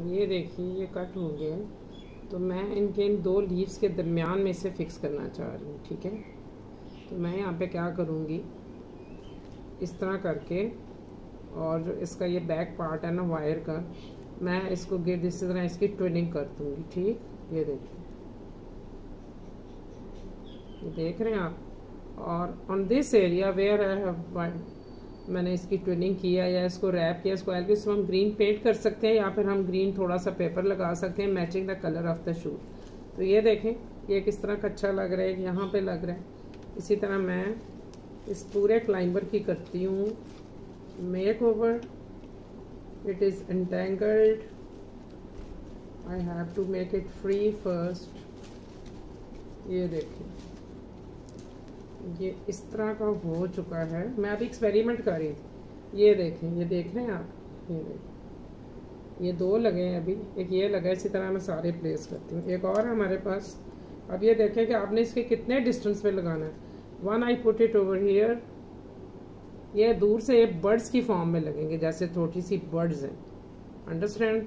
ये देखिए ये कट हो गया, तो मैं इनके इन दो लीव्स के दरमियान में इसे फिक्स करना चाह रही हूँ। ठीक है, तो मैं यहाँ पे क्या करूँगी, इस तरह करके, और जो इसका ये बैक पार्ट है ना वायर का, मैं इसको गिर्द इसी तरह इसकी ट्विनिंग कर दूँगी। ठीक, ये देखिए, ये देख रहे हैं आप। और on this area where I have, मैंने इसकी ट्विनिंग किया या इसको रैप किया, इसको एल्विस हम ग्रीन पेंट कर सकते हैं या फिर हम ग्रीन थोड़ा सा पेपर लगा सकते हैं matching the colour of the suit. तो ये देखें ये किस तरह का अच्छा लग रहा है, यहाँ पे लग रहा है। इसी तरह मैं इस पूरे क्लाइंबर की करती हूँ makeover. It is entangled, I have to make it free first. ये देखें ये इस तरह का हो चुका है। मैं अभी एक्सपेरिमेंट कर रही थी। ये देखें, ये देख रहे हैं आप, ये देखें, ये दो लगे हैं अभी, एक ये लगा है। इसी तरह मैं सारे प्लेस करती हूँ। एक और हमारे पास, अब ये देखें कि आपने इसके कितने डिस्टेंस पे लगाना है। One I put it over here, ये दूर से ये बर्ड्स की फॉर्म में लगेंगे, जैसे छोटी सी बर्ड्स हैं, अंडरस्टैंड।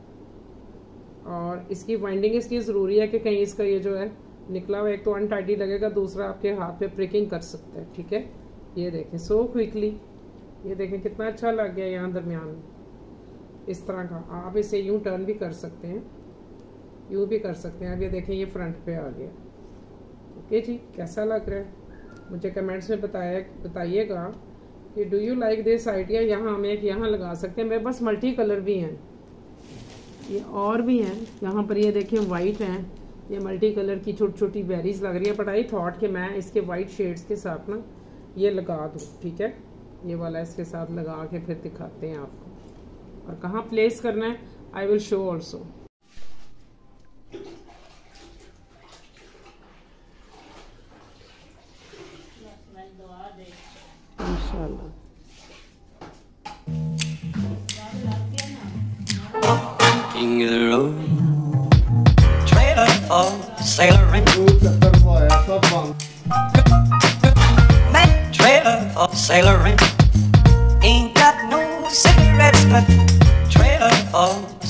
और इसकी वाइंडिंग इसलिए ज़रूरी है कि कहीं इसका ये जो है निकला हुआ, एक तो अनटाइडी लगेगा, दूसरा आपके हाथ पे प्रिकिंग कर सकता है। ठीक है, ये देखें सो क्विकली, ये देखें कितना अच्छा लग गया यहाँ दरमियान में। इस तरह का आप इसे यूं टर्न भी कर सकते हैं, यूं भी कर सकते हैं। अब ये देखें ये फ्रंट पे आ गया। ओके जी, कैसा लग रहा है मुझे कमेंट्स में बताइएगा कि do you like this idea. यहाँ हम एक यहाँ लगा सकते हैं, मेरे पास मल्टी कलर भी हैं, ये और भी हैं यहाँ पर। ये देखें वाइट हैं, ये मल्टी कलर की छोटी छोटी बेरीज लग रही है, बट आई थॉट कि मैं इसके वाइट शेड्स के साथ ना ये लगा दूँ। ठीक है, ये वाला इसके साथ लगा के फिर दिखाते हैं आपको, और कहाँ प्लेस करना है आई विल शो ऑल्सो। इंशाल्लाह Sailoring, that trailer of sailoring ain't got no cigarettes, but trailer of